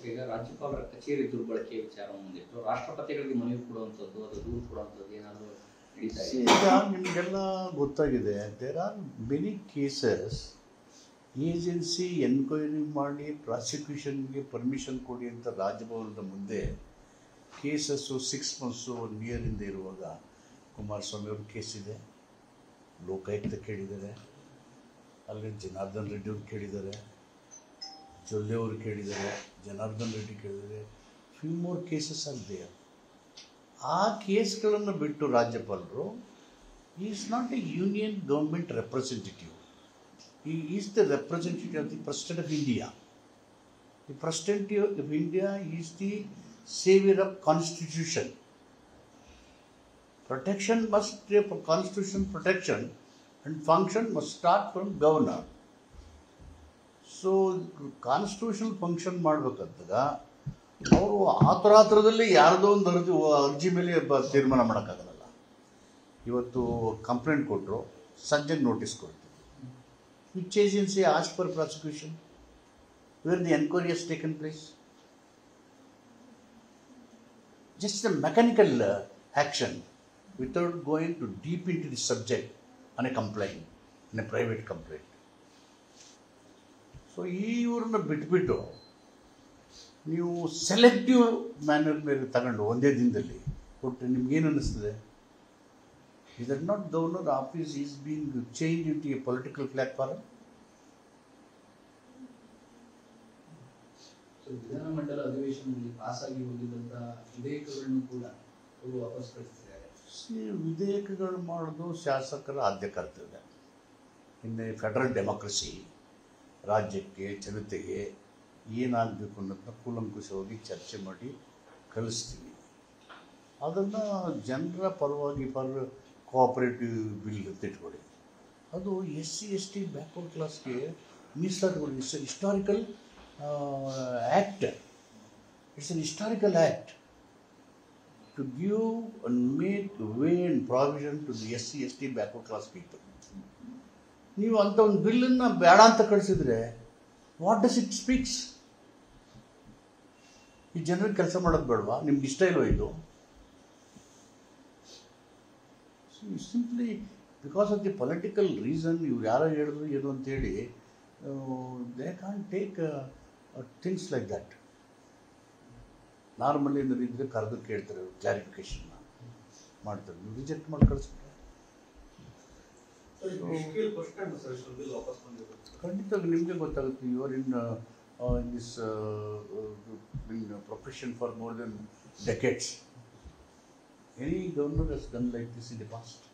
ಈಗ ರಾಜ್ಯಪಾಲರ ಕಚೇರಿ ದುರ್ಬಳಕೆ ವಿಚಾರ ಮುಂದಿಟ್ಟು ರಾಷ್ಟ್ರಪತಿಗಳಿಗೆ ಮನವಿ ಕೊಡುವಂಥದ್ದು ಅದು ದೂರು ಕೊಡುವಂಥದ್ದು ಏನಾದರೂ ನಡೀತಾ ಇದೆ? ಈಗ ನಿಮಗೆಲ್ಲ ಗೊತ್ತಾಗಿದೆ, there are many cases agency enquiry ಮಾಡಿ ಪ್ರಾಸಿಕ್ಯೂಷನ್ಗೆ ಪರ್ಮಿಷನ್ ಕೊಡಿ ಅಂತ ರಾಜಭವನದ ಮುಂದೆ ಕೇಸಸ್ಸು 6 months 1 year ಇರುವಾಗ ಕುಮಾರಸ್ವಾಮಿ ಅವ್ರ ಕೇಸ್ ಇದೆ, ಲೋಕಾಯುಕ್ತ ಕೇಳಿದ್ದಾರೆ, ಅಲ್ಲಿ ಜನಾರ್ದನ್ ರೆಡ್ಡಿ ಅವ್ರು ಕೇಳಿದ್ದಾರೆ, ಜೊಲ್ಲೆ ಅವರು ಕೇಳಿದ್ದಾರೆ, ಜನಾರ್ದನ್ ರೆಡ್ಡಿ ಕೇಳಿದ್ದಾರೆ, few more cases are there. ಆ ಕೇಸ್ಗಳನ್ನು ಬಿಟ್ಟು ರಾಜ್ಯಪಾಲರು is not a union government representative, he is the representative of the president of India. The president of India is the savior of constitution. Protection must, constitution protection and function must start from governor. So constitutional function ಮಾಡಬೇಕಾದಾಗ ಅವರು ಆತುರಾತುರದಲ್ಲಿ ಯಾರದೋ ಒಂದು ಅರ್ಜಿ ಮೇಲೆ ತೀರ್ಮಾನ ಮಾಡೋಕ್ಕಾಗಲ್ಲ. ಇವತ್ತು complaint ಕೊಟ್ಟರು, ಸಂಜೆಗೆ ನೋಟಿಸ್ ಕೊಡ್ತೀವಿ. Which agency ask for prosecution, where the enquiry has taken place? Just a mechanical action without going to deep into the subject on a complaint, in a private complaint. So, ಇವರನ್ನ ಬಿಟ್ಬಿಟ್ಟು ನೀವು selective manner ಮೇಲೆ ತಗೊಂಡು ಒಂದೇ ದಿನದಲ್ಲಿ ಕೊಟ್ಟರೆ ನಿಮ್ಗೇನು ಅನ್ನಿಸ್ತದೆ? Is that not governor office is being changed into a political platform? ವಿಧಾನಮಂಡಲ ಅಧಿವೇಶನದಲ್ಲಿ ಪಾಸಾಗಿ ಹೋಗಿದ್ದಂತಹ ವಿಧೇಯಕಗಳನ್ನು ಕೂಡ ಅವರು ವಾಪಸ್ ಕಳಿಸಿದ್ದಾರೆ. ವಿಧೇಯಕಗಳು ಮಾಡೋದು ಶಾಸಕರ ಆದ್ಯ ಕರ್ತವ್ಯ. ಇನ್ನು ಫೆಡರಲ್ ಡೆಮೋಕ್ರಸಿ ರಾಜ್ಯಕ್ಕೆ ಜನತೆಗೆ ಏನಾಗಬೇಕು ಅನ್ನೋದನ್ನ ಕೂಲಂಕುಷವಾಗಿ ಚರ್ಚೆ ಮಾಡಿ ಕಳಿಸ್ತೀವಿ. ಅದನ್ನು ಜನರ ಪರವಾಗಿ ಕೋಆಪರೇಟಿವ್ ಬಿಲ್ ಅಂತ ಇಟ್ಕೊಳ್ಳಿ. ಅದು SC/ST ಬ್ಯಾಕ್ವರ್ಡ್ ಕ್ಲಾಸ್ಗೆ ಮೀಸಲಾತಿಗಳು. Historical act. It's an historical act to give and make way and provision to the SC/ST backward class people. ನೀವು ಅಂಥ ಒಂದು ಬಿಲ್ಲನ್ನು ಬೇಡ ಅಂತ ಕಳಿಸಿದ್ರೆ ವಾಟ್ ಡಸ್ ಇಟ್ ಸ್ಪೀಕ್ಸ್? ಈ ಜನರಿಗೆ ಕೆಲಸ ಮಾಡೋದು ಬೇಡವಾ? ನಿಮ್ಗೆ ಇಷ್ಟ ಇಲ್ವ ಇದು? Simply because of the political reason ಇವ್ರು ಯಾರೋ ಹೇಳಿದ್ರು ಏನು ಅಂತೇಳಿ they can't take things like that. Normally ಏನಾದ್ರು ಇದ್ದರೆ ಕರೆದು ಕೇಳ್ತಾರೆ, ಕ್ಲಾರಿಫಿಕೇಶನ್ ಮಾಡ್ತಾರೆ. ನೀವು ರಿಜೆಕ್ಟ್ ಮಾಡಿ ಕಳಿಸ್ಬಿಟ್ರೆ ಖಂಡಿತವಾಗಿ ನಿಮಗೆ ಗೊತ್ತಾಗುತ್ತೆ. You are in this profession for more than decades. Any governor has done like this in the past.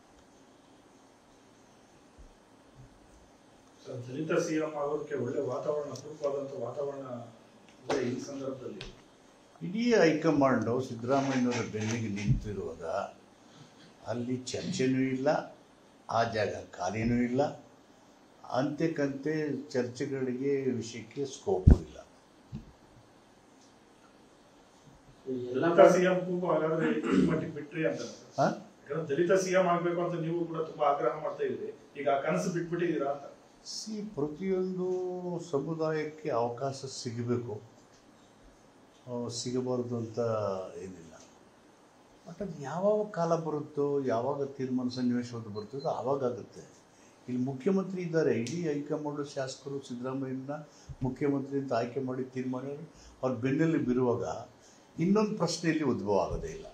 ದಲಿತ ಸಿಎಂ ಆಗೋದಕ್ಕೆ ಒಳ್ಳೆ ವಾತಾವರಣ, ಅಪರೂಪವಾದಂಥ ವಾತಾವರಣ ಇದೆ ಈ ಸಂದರ್ಭದಲ್ಲಿ. ಇಡೀ ಹೈಕಮಾಂಡು ಸಿದ್ದರಾಮಯ್ಯನವರ ಬೆನ್ನಿಗೆ ನಿಂತಿರುವಾಗ ಅಲ್ಲಿ ಚರ್ಚೆನೂ ಇಲ್ಲ, ಆ ಜಾಗ ಖಾಲಿನೂ ಇಲ್ಲ, ಅಂತೆಕಂತೆ ಚರ್ಚೆಗಳಿಗೆ ವಿಷಯಕ್ಕೆ ಸ್ಕೋಪು ಇಲ್ಲ. ದಲಿತ ಸಿಎಂ ಕೂಗು ಹಾಗಾದ್ರೆ ಮಟ್ಟಿಗೆ ಬಿಟ್ರಿ ಅಂತ. ದಲಿತ ಸಿಎಂ ಆಗ್ಬೇಕು ಅಂತ ನೀವು ಕೂಡ ತುಂಬಾ ಆಗ್ರಹ ಮಾಡ್ತಾ ಇದ್ರಿ, ಈಗ ಆ ಕನಸು ಬಿಟ್ಬಿಟ್ಟಿದ್ದೀರಾ ಅಂತ? ಪ್ರತಿಯೊಂದು ಸಮುದಾಯಕ್ಕೆ ಅವಕಾಶ ಸಿಗಬೇಕು, ಸಿಗಬಾರ್ದು ಅಂತ ಏನಿಲ್ಲ. ಬಟ್ ಅದು ಯಾವಾಗ ಕಾಲ ಬರುತ್ತೋ, ಯಾವಾಗ ತೀರ್ಮಾನ ಸನ್ನಿವೇಶವನ್ನು ಬರ್ತದೋ ಆವಾಗುತ್ತೆ. ಇಲ್ಲಿ ಮುಖ್ಯಮಂತ್ರಿ ಇದ್ದಾರೆ, ಇಡೀ ಹೈಕಮಾಂಡು ಶಾಸಕರು ಸಿದ್ದರಾಮಯ್ಯನ ಮುಖ್ಯಮಂತ್ರಿ ಅಂತ ಆಯ್ಕೆ ಮಾಡಿ ತೀರ್ಮಾನ ಅವ್ರ ಬೆನ್ನಲ್ಲಿ ಬಿರುವಾಗ ಇನ್ನೊಂದು ಪ್ರಶ್ನೆಯಲ್ಲಿ ಉದ್ಭವ ಆಗೋದೇ ಇಲ್ಲ.